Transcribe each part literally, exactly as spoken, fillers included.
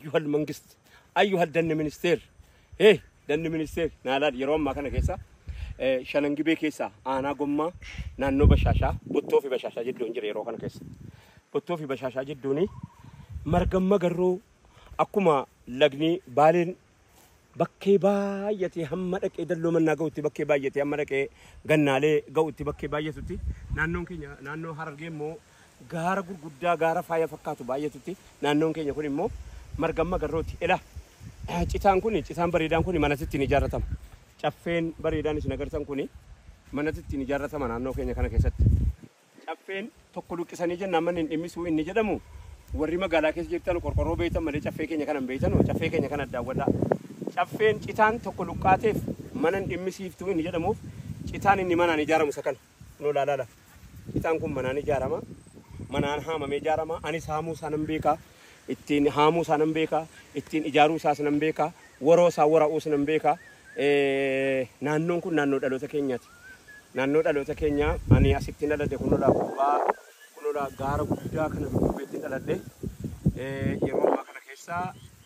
أيها المنجست أيها الدن منستير إيه دن منستير نالاد يروم ما كان كيسا شلنجي بكيسا أنا قمة نانو بشاشة بطو في بشاشة جدون جري رو كان كيس بطو في بشاشة جدوني مرقم مقرو أكما لغني بالين بكي بايتي همدك إدلو من ناقوتي بكي بايتي همدك غنالي قوتي بكي بايتي نانو كينيا نانو هرقين مو غارة قرقودا غارة فايا فكاتو بايتي نانو كينيا كوني مو مرقم مقروتي إلا citaan kuni citaan bareedaan kuni mana sitti ni ijaarratama. Caffeen bareedaan isin agartan kuni mana sitti ni ijaarratama naannoo keenya kana keessatti. Caffeen tokko luqqisanii jennaan manni hin dhimmisuu inni jedhamu warri magaalaa keessa jirtan qorqorroo beeytan malee caffee keenya kana hin beeytan caffee keenya kana daawwadhaa. Caffeen citaan tokko luqqaateef mana hin dhimmisiiftuu inni jedhamuuf citaan inni manaan ijaaramu isa kana. Kunoo laalaala. Citaan kun manaan ijaarama. Manaan haamamee ijaarama. Anis haamuu isaan hin beekaa. ittiin haamuu isaan hin beekaa, ittiin ijaaruu isaas hin beekaa, waroo isaa wara'uus hin beekaa. Naannoon kun naannoo dhaloota keenyaati. Naannoo dhaloota keenyaa ani asitti dhaladhe kunuudha gubbaa kunuudha gaara guddaa kana dubbeetti dhaladhe yeroo ammaa kana keessaa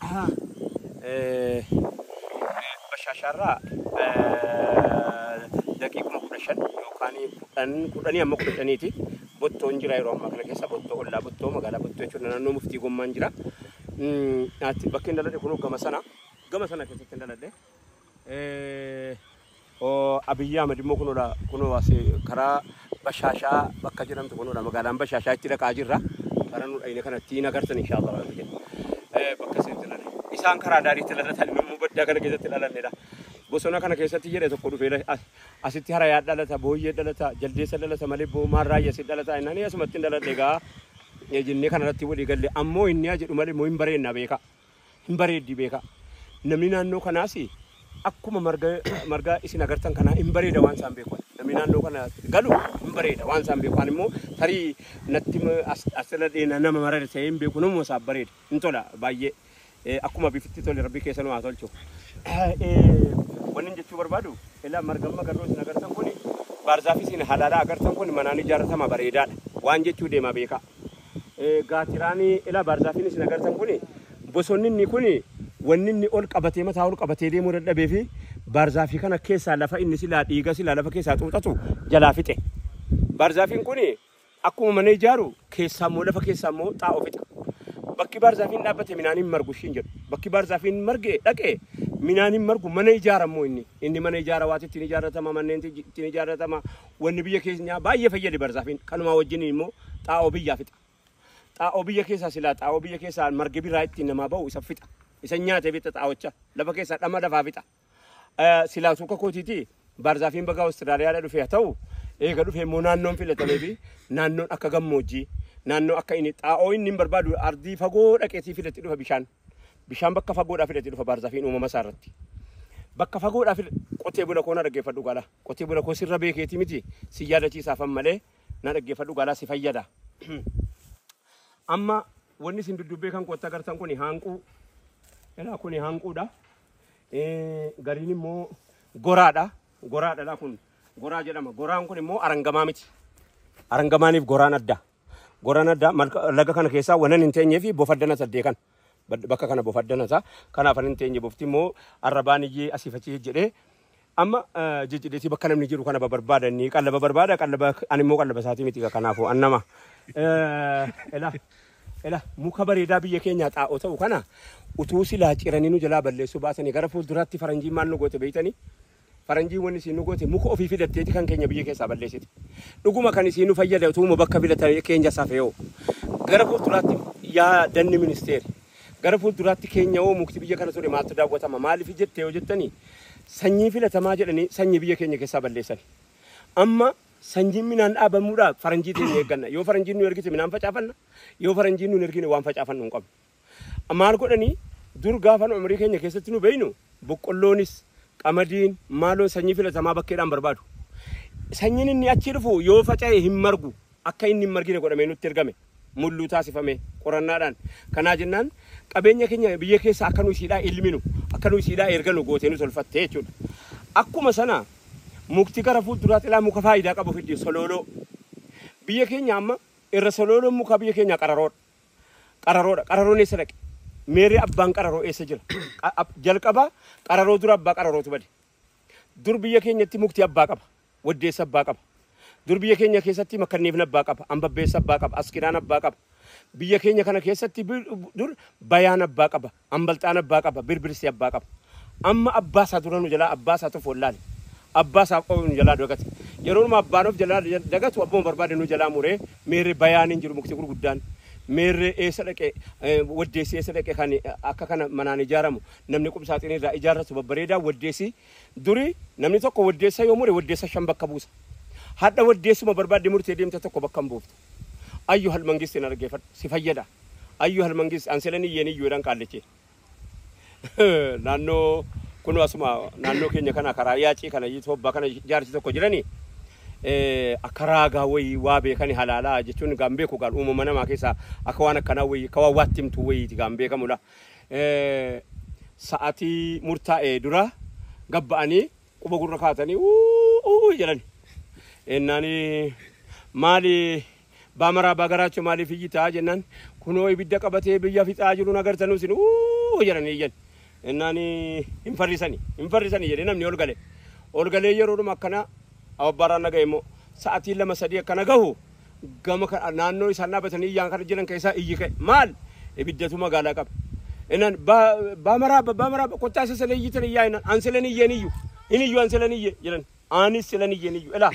bashaashaarraa daqiiquma kudha shan yookaan kudhanii amma kudha shaniiti. Bottoon jira yeroo ammaa kana keessa bottoo ollaa bottoo magaalaa bottoo jechuun naannoo muftii gommaan jira. Bakki hin dhaladhe kun gama sana gama sana keessatti hin dhaladhe. Abiyyi Ahmad immoo kunuudha kunoo asii karaa bashaashaa bakka jedhamtu kunuudha magaalaan bashaashaa itti dhaqaa jirra. Karaa nu dhayne kanatti hin agartan inshaallah bakka isin dhaladhe. Isaan karaa daariitti dhalatan immoo baddaa kana keessatti dhalanneedha. Bosona kana keessatti jedhe tokko dhufee asitti harayaa dhalata booyyee dhalata jaldeessa dhalata malee boomaan raayyasi dhalata innani asumatti hin dhaladhe gaa jennee kanarratti walii galle ammoo inni haa jedhu malee moo hin bareedna beeka hin bareeddi beeka namni naannoo kanaas akkuma marga marga isin agartan kana hin bareeda waan isaan beeku namni naannoo kana galu hin bareeda waan isaan beeku immoo tarii natti asirratti nama marada ta'ee hin beeku namuu isaaf bareeda hin tola baay'ee akkuma bifitti tole rabbi keessa nu haa tolchu. Wanni jechuu barbaadu ilaa margamma garuu isin agartan kuni baarzaafii isin halaalaa agartan kuni manaan ijaarratama bareedaadha waan jechuu deema beeka. Gaatiraanii ilaa baarzaafiin isin agartan kuni bosonni inni kuni wanni inni ol qabatee mataa ol qabatee deemuu dadhabee fi baarzaafii kana keessaa lafa inni silaa dhiiga silaa lafa keessaa xuuxatu jalaa fixe. Baarzaafiin kuni akkuma mana ijaaru keessaa immoo lafa keessaa immoo xaa'oo fixa. Bakki baarzaafiin dhaabbate minaaniin margu ishiin jedhu. Bakki baarzaafiin marge dhaqee minaaniin margu mana ijaaramoo inni inni mana ijaara waati ittiin ijaarratama manneen ittiin ijaarratama wanni biyya keenyaa baay'ee fayyade baarzaafiin kanumaa wajjin immoo xaa'oo biyyaa fixa. Xaa'oo biyya keessaa silaa xaa'oo biyya keessaa marge biraa ittiin namaa ba'u isa fixa. Isa nyaatee fixa xaa'ocha lafa keessaa dhama lafaa fixa. Silaa suuka kootiiti baarzaafiin bagaa Awustiraaliyaadhaa dhufee haa ta'u eega dhufee immoo naannoon filatamee fi naannoon akka gammoojjii naannoo akka inni xaa'oo inni hin barbaadu ardii fagoo dhaqeetii filatti dhufa bishaan. Bishaan bakka fagoodhaa filatti dhufa baarzaafiin uumama isaa irratti. Bakka fagoodhaa qotee bula koo na dhaggeeffadhu gaala. Qotee bula koo sirra beekeeti miti si yaadachiisaafan malee na dhaggeeffadhu gaala si fayyada. Amma wanni isin duddubbee kan kootti agartan kuni hanquu. Ilaa kuni hanquudha. Gariin immoo goraadha. Goraadha kun goraa jedhama. Goraan kun immoo arangamaa miti. Arangamaaniif goraan adda. Goraan adda laga kana keessaa wanan hin teenyee fi bofaddana saddee kan. Bakka kana bofaddanata kanaaf hin teenye bofti immoo arrabaan iyyee asiifachii jedhee amma jijjiireetii bakka namni jiru kana barbaadanii qallaba barbaada qallaba ani immoo qallaba isaatii miti kanaafuu annama ela ela muka bareedaa biyya keenyaa xaa'oo ta'u kana utuu silaa ciranii nu jalaa balleessuu baasanii gara fuulduraatti faranjii maal nu goote beeytanii faranjii wanni isiin nu goote muka ofii fidatteeti kan keenya biyya keessaa balleessite dhuguma kan isiin nu fayyada utuu bakka filatanii keenya safee'oo gara fuulduraatti yaa danni ministeeri. Gara fuulduraatti keenya oo mukti biyya kana ture maaltu daawwatama maaliif jettee yoo jettanii sanyii filatamaa jedhanii sanyii biyya keenya keessaa balleessan. Amma sanyiin minaan dhaabamuudhaaf faranjii teenya eegganna. Yoo faranjiin nu ergite minaan facaafanna. Yoo faranjiin nu ergine waan facaafannu hin qabnu. Maal godhanii dur gaafa umrii keenya keessatti nu beeynu boqqolloonis qamadiin maaloo sanyii filatamaa bakkeedhaan barbaadu. Sanyiin inni achi dhufu yoo faca'e hin margu akka inni hin margine godhamee nutti ergame. Mulluu taasifame qorannaadhaan kanaa jennaan qabeenya keenya biyya keessa akka nu isiidhaa ilminu akka nu isiidhaa erganu gootee nu tolfattee jechuudha. Akkuma sana mukti gara fuulduraatti ilaa muka faayidaa qabu fiddi sololoo biyya keenya amma irra sololoon muka biyya keenya qararoodha. Qararoodha qararoon eessa dhaqe meerri abbaan qararoo eessa jira jalqaba qararoo dura abbaa qararootu bade dur biyya keenyatti mukti abbaa qaba waddeessa abbaa qaba dur biyya keenya keessatti makkanneefna abbaa qaba ambabbeessa abbaa qaba askiraan abbaa qaba biyya keenya kana keessatti dur bayaan abbaa qaba ambalxaan abbaa qaba birbirsi abbaa qaba amma abbaa isaa dura nu jalaa abbaa isaa tokko laale abbaa isaa qofa nu jalaa dagate yeroo numa abbaan of jalaa dagatu abboon barbaade nu jalaa muree meerri bayaan hin jiru mukti gurguddaan meerri eessa dhaqee waddeessi eessa dhaqee kan akka kana manaan ijaaramu namni qubsaaxiin irraa ijaarratu babbareedaa waddeessi duri namni tokko waddeessa yoo mure waddeessa shan bakka buusa hadda waddeessuma barbaade murtee deemte tokko bakka hin buuftu ayyu hal mangistiin argeeffadhu si fayyada ayyu hal mangist anselanii yeenii yuudhaan qaalleche naannoo kun asuma naannoo keenya kana karaa yaacii kana Itoophiyaa kana jaarsi tokko jirani eh akaraa gaawii waa beekani halaalaa jechuun gaambee ku gaal uumama namaa keessa akka waan akkanaa wayii ka waa wattimtu wayii gaambee kamula eh sa'atii murtaa'ee dura gabba'anii quba gurra kaatanii uu jedhani ennani maali baamara bagaraacho maali fiitaa jennan kunoo ibidda qabatee biyya fixaa jiru nagartanuu sin uu jedhani yen ennani infarrisani infarrisani jedhe namni ol gale ol galee yeroo dhuma akkana awbaraan naga immoo sa'atii lama sadii akkana gahu gama naannoo isaan dhaabatanii iyyaan kana jiran keessaa iyyi ka'e maal ibiddatu magaalaa qaba enan baamara baamara kottaa isa sele iyyitan iyyaa enan anselen iyyeen iyyu in iyyu anselen iyye jedhan anis selen iyyeen iyyu ela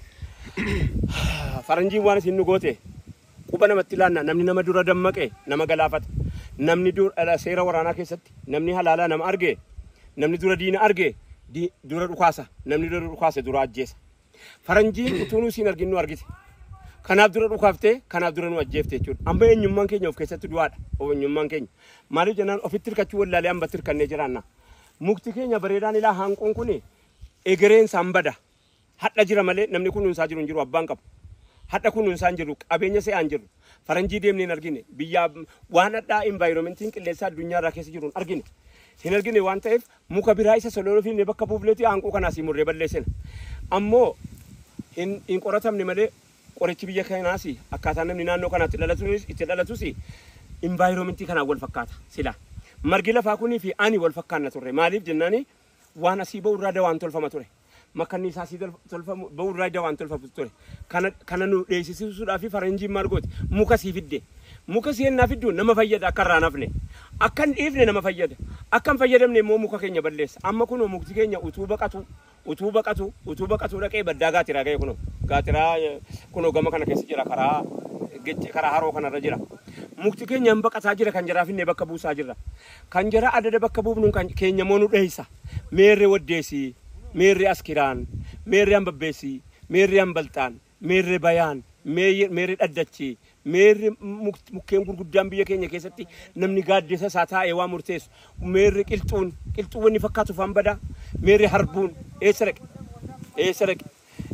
faranjiin waan isin nu goote quba namatti laanna namni nama dura dammaqe nama galaafata namni dura seera waraanaa keessatti namni halaalaa nama arge namni dura diina arge dura dhukaasa namni dura dhukaasa dura ajjeesa faranjiin utuunuu siin arginu argite kanaaf dura dhukaaftee kanaaf dura nu ajjeefte jechuudha amma eenyummaan keenya of keessatti du'aadha eenyummaan keenya maaliif jennaan ofitti hirkachuu wallaalee hamba hirkannee jiraanna mukti keenya bareedaan ilaa hanquun kun egereen sambada hadha jira malee namni kun hunsaa jiru hin jiru abbaan qabu hadha kun hunsaa hin jiru qabeenya se'aan jiru faranjii deemneen argine biyya waan hadhaa environmentiin qilleensa addunyaa irraa keessa jiru argine hin argine waan ta'eef muka biraa isa solooloo fi bakka buufleeti hanquu kanaas murree balleessina ammoo hin hin qoratamne malee qorichi biyya kanaas akkaataa namni naannoo kanaatti dhalatuus itti dhalatuus environmentii kanaan wal fakkaata sila margi lafaa kunii fi ani wal fakkaanna turre maaliif jennaani waan asii ba'u irraa dawaan tolfama ture makkanni isaa asii tolfamu ba'u irraa dawaan tolfama ture kana kana nu dheessisuudhaaf faranjiin margooti muka sii fidde muka seenaa fiddu nama fayyada akka irraa nafne akkan dhiifne nama fayyada akkan fayyadamne immoo muka keenya balleessa amma kunoo mukti keenya utuu baqatu utuu baqatu utuu baqatu dhaqee baddaa gaatiraa ga'e kunoo gaatiraa kunoo gama kana keessa jira karaa gecce karaa haroo kanarra jira mukti keenya hin baqataa jira kan jaraafinne bakka buusaa jirra kan jara adada bakka buufnu kan keenya moonu dheessa meerre waddeesi meerre askiraan meerre ambabbeesi meerre ambalxaan meerre bayaan meerre dhaddachi meerri mukkeen gurguddaan biyya keenya keessatti namni gaaddisa isaa taa'ee waa murteessu meerri qilxuun qilxuu wanni fakkaatu fambada meerri harbuun eessa dhaqe eessa dhaqe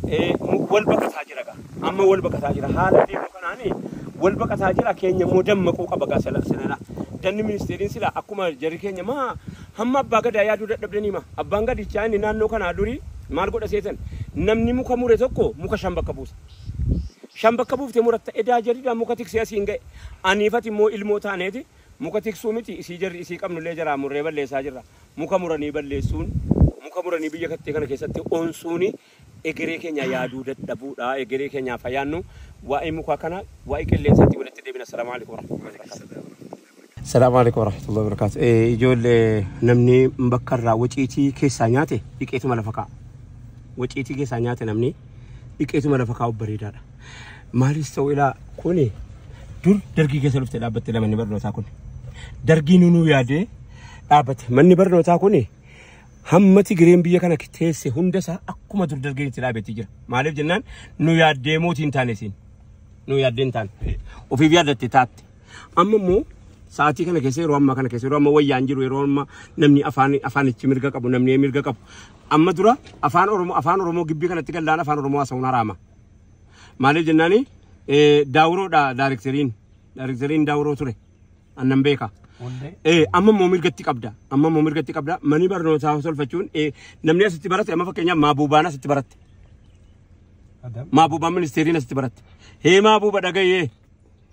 wal baqataa jira gaa amma wal baqataa jira haala deemu kanaani wal baqataa jira keenya moo dammaquu qaba gaa sanadha danni ministeeriin sila akkuma jarri keenya maa hamma abbaa gadaa yaaduu dadhabdanii ma abbaan gadichaa inni naannoo kanaa durii maal godha seetan namni muka mure tokko muka shan bakka buusa shan bakka buufte muratta edaa jarida muka tiksee asiin ga'e aniifati immoo ilmoo taaneeti muka tiksuu miti isii jarri isii qabnullee jira murree balleessaa jirra muka muranii balleessuun muka muranii biyya kattee kana keessatti onsuuni egeree keenya yaaduu dadhabuudha egeree keenyaa fayyaannu waa'ee muka kana waa'ee qilleensaatti walitti deebina salaamu alaykum warahmatullahi salaamu alaykum warahmatullahi wabarakatuh eh ijoollee namni bakka irraa waciitii keessaa nyaate dhiqeetuma lafa kaa'a waciitii keessaa nyaate namni dhiqeetuma lafa kaa'u bareedaadha maalis ta'u ilaa kuni dur dargii keessa dhufte dhaabbatte manni barnootaa kun dargii nunuu yaadee dhaabbate manni barnootaa kun hamma Tigireen biyya kana teesse hunda isaa akkuma dur dargii itti dhaabetti jira maaliif jennaan nu yaaddee mootiin taane siin nu yaaddeen taane ofii yaadatte taatte amma immoo sa'aatii kana keessa yeroo ammaa kana keessa yeroo amma wayyaan jiru yeroo amma namni afaan afaanichi mirga qabu namni mirga qabu amma dura afaan oromoo afaan oromoo gibbii kanatti gallaan afaan oromoo haasa'uun haraama maaliif jennaani daawuroodha daarektariin daarektariin daawuroo ture annan beeka eh amma immoo mirgatti qabda amma immoo mirgatti qabda mani barnootaa tolfachuun namni asitti baratte amma fakkeenyaaf maabuubaan asitti baratte maabuubaan ministeeriin asitti baratte hee maabuuba dhagayee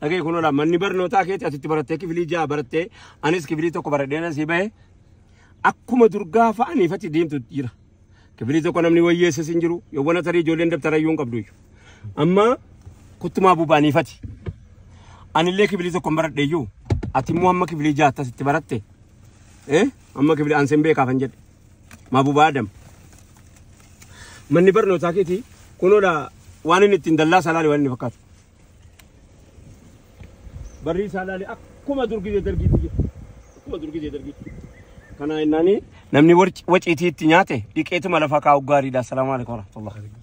Dhagee kunuun manni barnootaa keetti asitti barattee kifilii ja'a barattee anis kifilii tokko baradheen asii bahe akkuma durgaa fa'aniifatti deemtu jira. Kifilii tokko namni wayyeesses hin jiru yoo wana tarii ijoolleen dabtarayyuu hin qabdu. Amma kuttumaa bubaaniifati. Anillee kifilii tokko baradheeyyuu ati immoo amma kifilii ja'a asitti baratte eh amma kifilii anseen beekaafan jedhe maa bubaa adam. Manni barnootaa keetti kunuudha waan inni ittiin dallaa salaali waan inni fakkaatu. Barri salaali akkuma durgidee dargiitti jira. Akkuma durgidee dargiitti. Kana innani namni waciitii itti nyaate dhiqeetuma lafa kaa'u gaariidha. Assalaamu alaykum warahmatullahi.